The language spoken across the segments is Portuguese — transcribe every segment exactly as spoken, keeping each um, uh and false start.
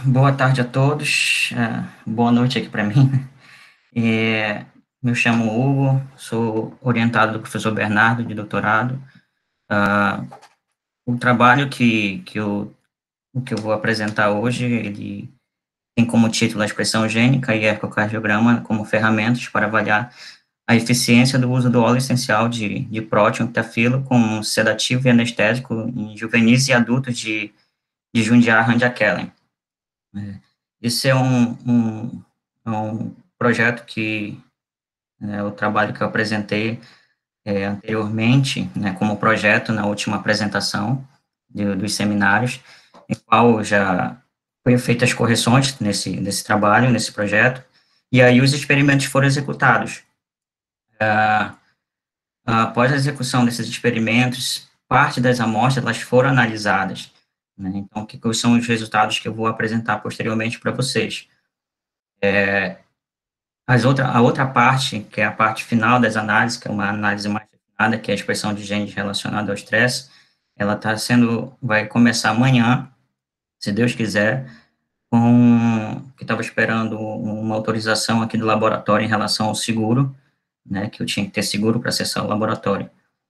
Boa tarde a todos, é, boa noite aqui para mim. É, me chamo Hugo, sou orientado do professor Bernardo, de doutorado. Ah, o trabalho que, que, eu, que eu vou apresentar hoje, ele tem como título a expressão gênica e ecocardiograma como ferramentas para avaliar a eficiência do uso do óleo essencial de, de prótion tafilo como sedativo e anestésico em juvenis e adultos de, de Jundiaí-Ranjacellen. Esse é um, um, é um projeto que, né, o trabalho que eu apresentei é, anteriormente, né, como projeto na última apresentação de, dos seminários, em qual já foi feitas as correções nesse, nesse trabalho, nesse projeto, e aí os experimentos foram executados. Ah, após a execução desses experimentos, parte das amostras elas foram analisadas, né, então, o que são os resultados que eu vou apresentar posteriormente para vocês? As outra, a outra parte, que é a parte final das análises, que é uma análise mais refinada, que é a expressão de genes relacionada ao estresse, ela está sendo, vai começar amanhã, se Deus quiser, com, que estava esperando uma autorização aqui do laboratório em relação ao seguro, né, que eu tinha que ter seguro para acessar o laboratório.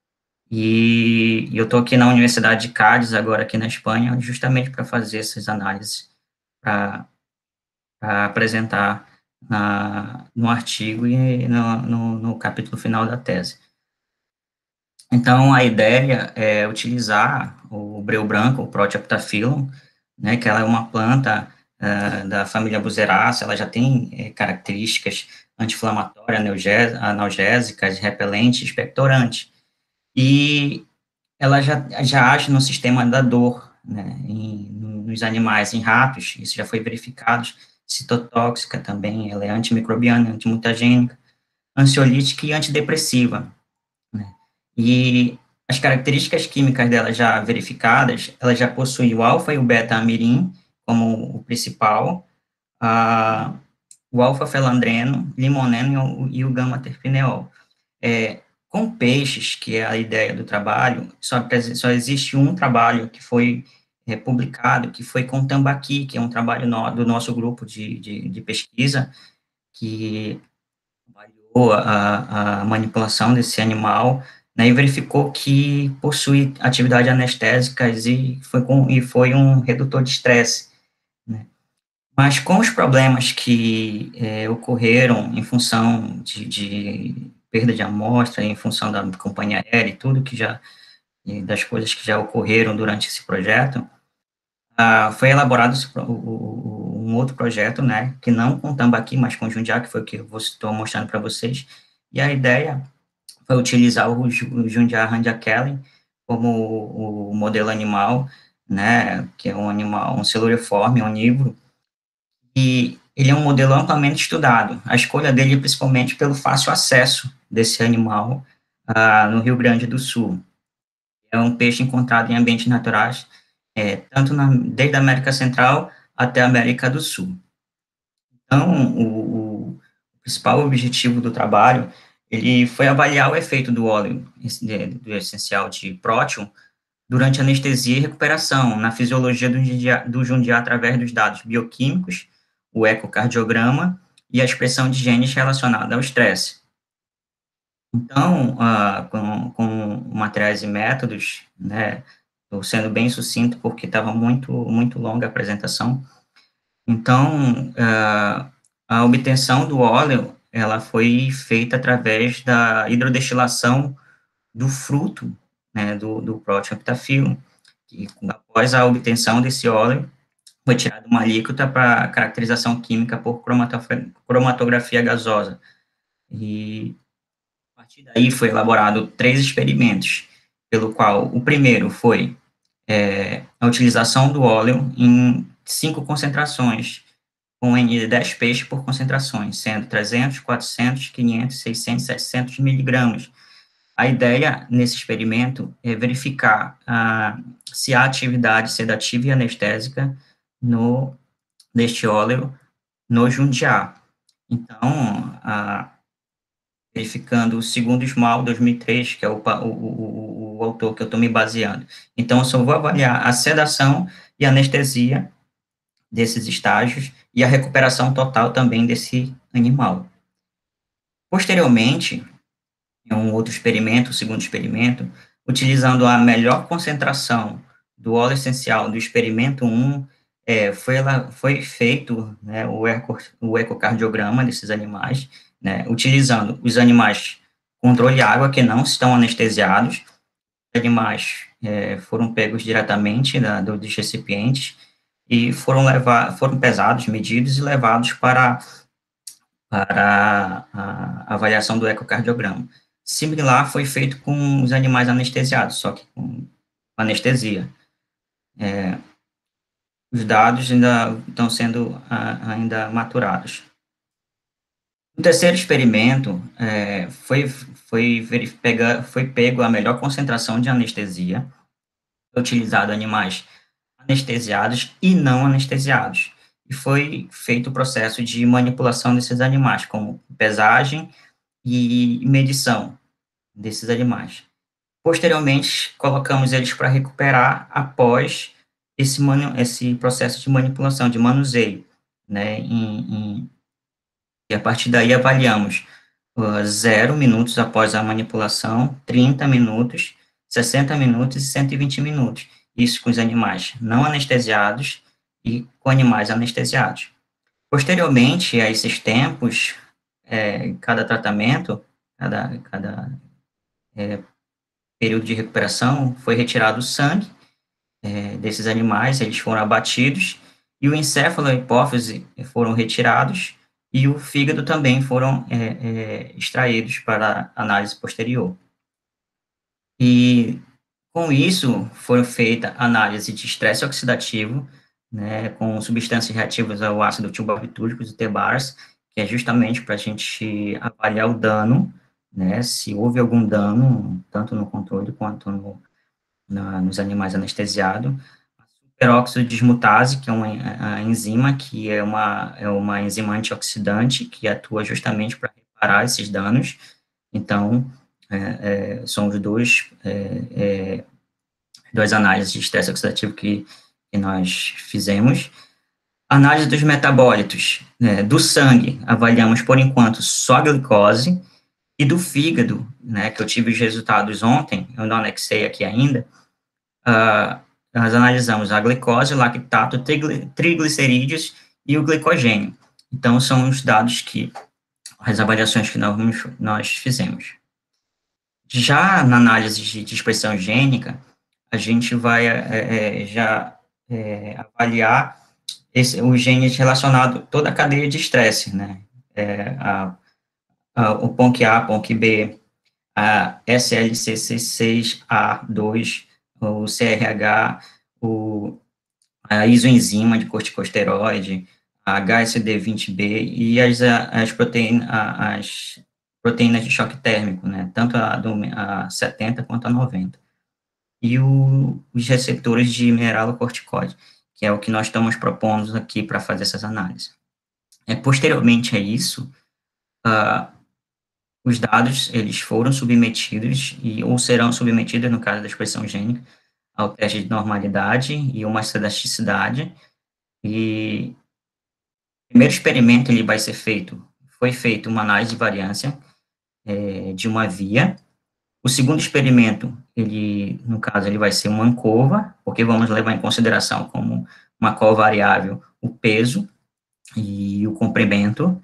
E, e eu estou aqui na Universidade de Cádiz, agora aqui na Espanha, justamente para fazer essas análises, para apresentar na, no artigo e no, no, no capítulo final da tese. Então, a ideia é utilizar o breu branco, o Proteoptaphyllum, né, que ela é uma planta uh, da família Buzerácea, ela já tem eh, características anti-inflamatórias, analgésicas, repelentes, expectorantes. E ela já, já age no sistema da dor, né, em, nos animais, em ratos, isso já foi verificado, citotóxica também, ela é antimicrobiana, antimutagênica, ansiolítica e antidepressiva, né, e as características químicas dela já verificadas, ela já possui o alfa e o beta-amirim como o principal, a, o alfa-felandreno, limoneno e o, o gama-terpineol. É, com peixes, que é a ideia do trabalho, só, só existe um trabalho que foi é, publicado, que foi com tambaqui, que é um trabalho no, do nosso grupo de, de, de pesquisa, que avaliou a, a manipulação desse animal, né, e verificou que possui atividade anestésica e foi, com, e foi um redutor de estresse, né. Mas com os problemas que é, ocorreram em função de, de perda de amostra, em função da companhia aérea e tudo que já, e das coisas que já ocorreram durante esse projeto, ah, foi elaborado o, o, um outro projeto, né, que não com Tambaqui, mas com Jundiaí, que foi o que eu estou mostrando para vocês, e a ideia foi utilizar o, o Jundiaí Ranjacellen como o, o modelo animal, né, que é um animal, um celuriforme onívoro, e ele é um modelo amplamente estudado. A escolha dele é principalmente pelo fácil acesso desse animal ah, no Rio Grande do Sul. É um peixe encontrado em ambientes naturais, é, tanto na, desde a América Central até a América do Sul. Então, o, o principal objetivo do trabalho, ele foi avaliar o efeito do óleo do essencial de prótion durante anestesia e recuperação, na fisiologia do Jundiaí, do Jundiaí através dos dados bioquímicos, o ecocardiograma e a expressão de genes relacionada ao estresse. Então, ah, com, com materiais e métodos, né, estou sendo bem sucinto porque estava muito, muito longa a apresentação. Então, ah, a obtenção do óleo, ela foi feita através da hidrodestilação do fruto, né, do, do Proteoptaphyllum, e após a obtenção desse óleo, foi tirada uma alíquota para caracterização química por cromatografia gasosa. E a partir daí foi elaborado três experimentos, pelo qual o primeiro foi é, a utilização do óleo em cinco concentrações, com N de dez peixes por concentrações, sendo trezentos, quatrocentos, quinhentos, seiscentos, setecentos miligramas. A ideia nesse experimento é verificar ah, se há atividade sedativa e anestésica no, deste óleo no Jundiaí. Então, ah, verificando o segundo Small, dois mil e três, que é o, o, o, o autor que eu estou me baseando. Então, eu só vou avaliar a sedação e anestesia desses estágios e a recuperação total também desse animal. Posteriormente, em um outro experimento, o segundo experimento, utilizando a melhor concentração do óleo essencial do experimento um, é, foi, ela, foi feito, né, o, eco, o ecocardiograma desses animais, né, utilizando os animais controle água que não estão anestesiados, os animais é, foram pegos diretamente da, do, dos recipientes e foram, levar, foram pesados, medidos e levados para, para a avaliação do ecocardiograma. Similar foi feito com os animais anestesiados, só que com anestesia. É, os dados ainda estão sendo a, ainda maturados. No terceiro experimento, é, foi, foi, pega, foi pego a melhor concentração de anestesia, utilizado animais anestesiados e não anestesiados, e foi feito o processo de manipulação desses animais, como pesagem e medição desses animais. Posteriormente, colocamos eles para recuperar após esse, esse processo de manipulação, de manuseio, né, em, em, e a partir daí avaliamos uh, zero minutos após a manipulação, trinta minutos, sessenta minutos e cento e vinte minutos, isso com os animais não anestesiados e com animais anestesiados. Posteriormente a esses tempos, é, cada tratamento, cada, cada é, período de recuperação, foi retirado o sangue é, desses animais, eles foram abatidos, e o encéfalo e a hipófise foram retirados, e o fígado também foram é, é, extraídos para análise posterior. E, com isso, foi feita análise de estresse oxidativo, né, com substâncias reativas ao ácido tilbarbitúrico, o T bars, que é justamente para a gente avaliar o dano, né, se houve algum dano, tanto no controle quanto no, na, nos animais anestesiados. A superóxido dismutase, que é uma a enzima, que é uma, é uma enzima antioxidante, que atua justamente para reparar esses danos. Então, é, é, são os dois, é, é, duas análises de estresse oxidativo que, que nós fizemos. Análise dos metabólitos, né, do sangue, avaliamos, por enquanto, só a glicose, e do fígado, né, que eu tive os resultados ontem, eu não anexei aqui ainda, uh, nós analisamos a glicose, o lactato, triglicerídeos e o glicogênio. Então, são os dados que, as avaliações que nós, nós fizemos. Já na análise de, de expressão gênica, a gente vai é, é, já é, avaliar esse, os genes relacionados a toda a cadeia de estresse, né? É, a, a, o P O N C A, P O N C B, a S L C C seis A dois, o C R H, o, a isoenzima de corticosteroide, a H S D vinte B e as, as, proteína, as proteínas de choque térmico, né, tanto a, do, a setenta quanto a noventa. E o, os receptores de mineralocorticoide, que é o que nós estamos propondo aqui para fazer essas análises. É, posteriormente a isso, uh, os dados, eles foram submetidos, e, ou serão submetidos, no caso da expressão gênica, ao teste de normalidade e uma elasticidade, e o primeiro experimento ele vai ser feito, foi feito uma análise de variância é, de uma via. O segundo experimento, ele, no caso, ele vai ser uma ANCOVA, porque vamos levar em consideração como uma covariável o peso e o comprimento,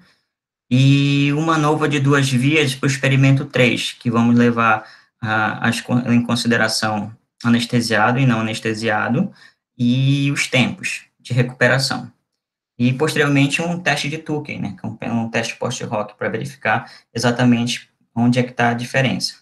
e uma nova de duas vias para o experimento três, que vamos levar a, as, em consideração anestesiado e não anestesiado, e os tempos de recuperação. E, posteriormente, um teste de Tucken, né, que é um teste post-hoc para verificar exatamente onde é que está a diferença.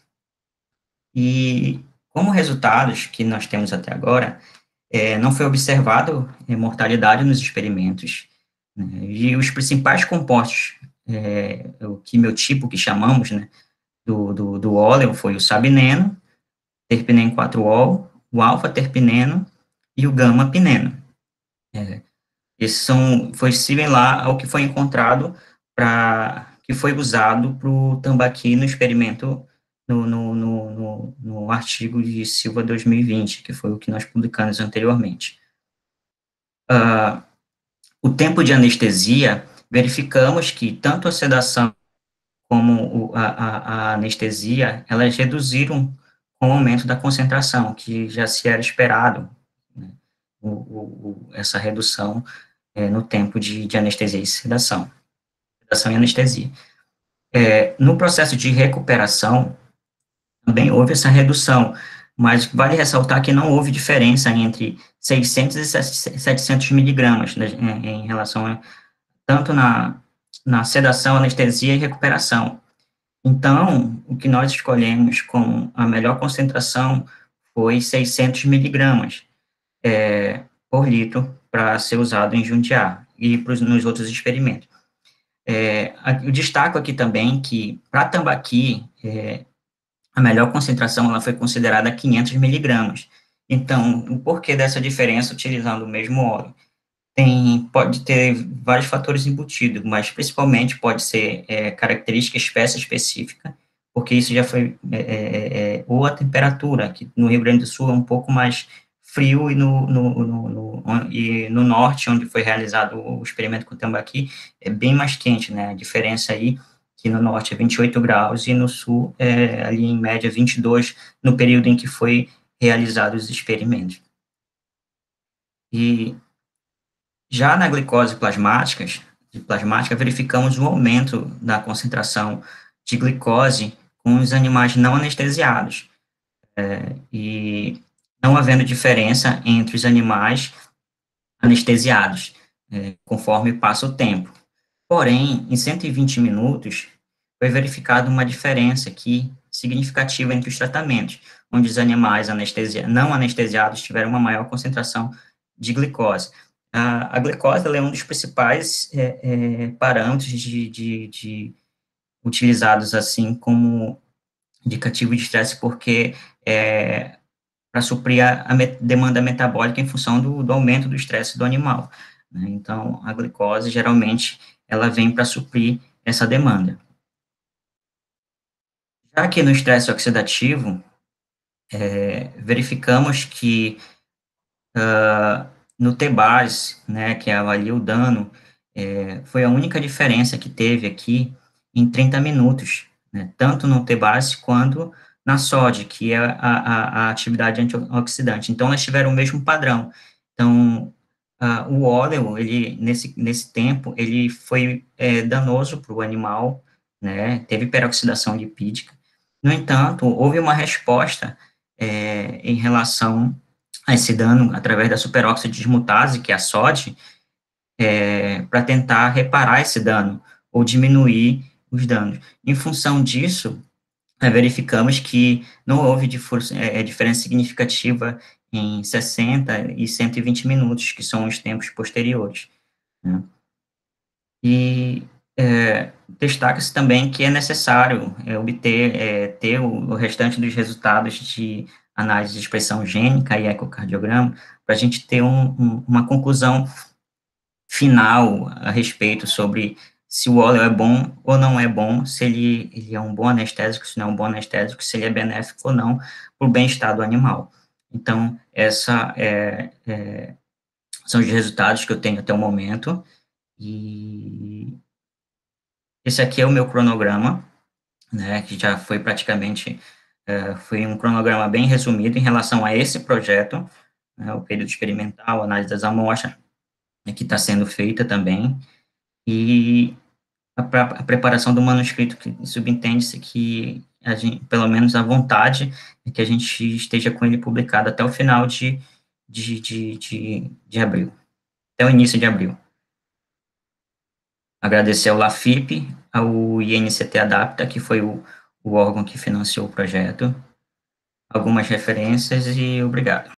E, como resultados que nós temos até agora, é, não foi observado mortalidade nos experimentos, né, e os principais compostos, é, o quimiotipo que chamamos, né, do, do, do óleo foi o sabineno, terpineno quatro ol, o alfa-terpineno e o gama-pineno. É, esses são, foi similar ao que foi encontrado para, que foi usado para o tambaqui no experimento, no, no, no, no, no artigo de Silva dois mil e vinte, que foi o que nós publicamos anteriormente. Uh, O tempo de anestesia, verificamos que tanto a sedação como o, a, a, a anestesia, elas reduziram com o aumento da concentração, que já se era esperado, né, o, o, essa redução é, no tempo de, de anestesia e sedação, sedação e anestesia. É, no processo de recuperação, também houve essa redução, mas vale ressaltar que não houve diferença entre seiscentos e setecentos miligramas, né, em, em relação a, tanto na, na sedação, anestesia e recuperação. Então, o que nós escolhemos como a melhor concentração foi seiscentos miligramas é, por litro para ser usado em Jundiaí e pros, nos outros experimentos. É, eu destaco aqui também que, para tambaqui, é, a melhor concentração ela foi considerada quinhentos miligramas. Então, o porquê dessa diferença utilizando o mesmo óleo? Tem, pode ter vários fatores embutidos, mas principalmente pode ser é, característica espécie específica, porque isso já foi, é, é, é, ou a temperatura, que no Rio Grande do Sul é um pouco mais frio, e no, no, no, no, e no norte, onde foi realizado o experimento com o tambaqui, é bem mais quente, né, a diferença aí, que no norte é vinte e oito graus, e no sul é ali em média vinte e dois, no período em que foi realizado os experimentos. E já na glicose plasmática, de plasmática, verificamos um aumento da concentração de glicose com os animais não anestesiados, é, e não havendo diferença entre os animais anestesiados, é, conforme passa o tempo. Porém, em cento e vinte minutos, foi verificada uma diferença aqui significativa entre os tratamentos, onde os animais anestesia, não anestesiados tiveram uma maior concentração de glicose. A, a glicose é um dos principais é, é, parâmetros de, de, de utilizados assim como indicativo de estresse, porque é para suprir a, a demanda metabólica em função do, do aumento do estresse do animal, né? Então, a glicose, geralmente, ela vem para suprir essa demanda. Já que no estresse oxidativo, é, verificamos que uh, no T-BARS, né, que avalia o dano, é, foi a única diferença que teve aqui em trinta minutos, né, tanto no T-BARS quanto na S O D, que é a, a, a atividade antioxidante. Então, elas tiveram o mesmo padrão. Então, uh, o óleo, ele, nesse, nesse tempo, ele foi é, danoso para o animal, né, teve peroxidação lipídica. No entanto, houve uma resposta é, em relação a esse dano através da superóxido dismutase, que é a S O D, é, para tentar reparar esse dano ou diminuir os danos. Em função disso, é, verificamos que não houve é, diferença significativa em sessenta e cento e vinte minutos, que são os tempos posteriores, né? E é, destaca-se também que é necessário é, obter, é, ter o, o restante dos resultados de análise de expressão gênica e ecocardiograma, para a gente ter um, um, uma conclusão final a respeito sobre se o óleo é bom ou não é bom, se ele, ele é um bom anestésico, se não é um bom anestésico, se ele é benéfico ou não para o bem-estar do animal. Então, essa é, é, são os resultados que eu tenho até o momento, e esse aqui é o meu cronograma, né, que já foi praticamente, é, foi um cronograma bem resumido em relação a esse projeto, né, o período experimental, análise das amostras, né, que está sendo feita também, e a, a preparação do manuscrito, que subentende-se que, a gente, pelo menos a vontade, é que a gente esteja com ele publicado até o final de, de, de, de, de abril, até o início de abril. Agradecer ao LAFIP, ao I N C T Adapta, que foi o, o órgão que financiou o projeto, algumas referências e obrigado.